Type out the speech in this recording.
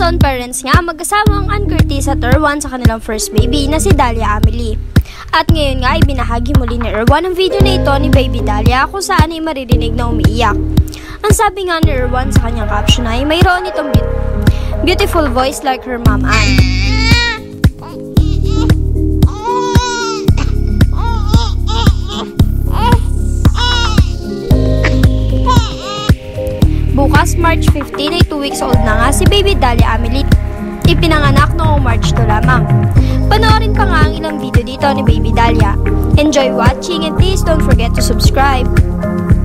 milestone parents nga mag-asawang Ann Curtis at Erwan sa kanilang first baby na si Dahlia Amelie. At ngayon nga ibinahagi muli ni Erwan ang video na ito ni Baby Dahlia kung saan ay maririnig na umiiyak. Ang sabi nga ni Erwan sa kanyang caption ay mayroon itong beautiful voice like her mom Ann. Bukas, March 15 ay 2 weeks old na nga si Baby Dahlia Amelie. Ipinanganak noong March 2 lamang. Panoorin pa nga ang ilang video dito ni Baby Dahlia. Enjoy watching and please don't forget to subscribe.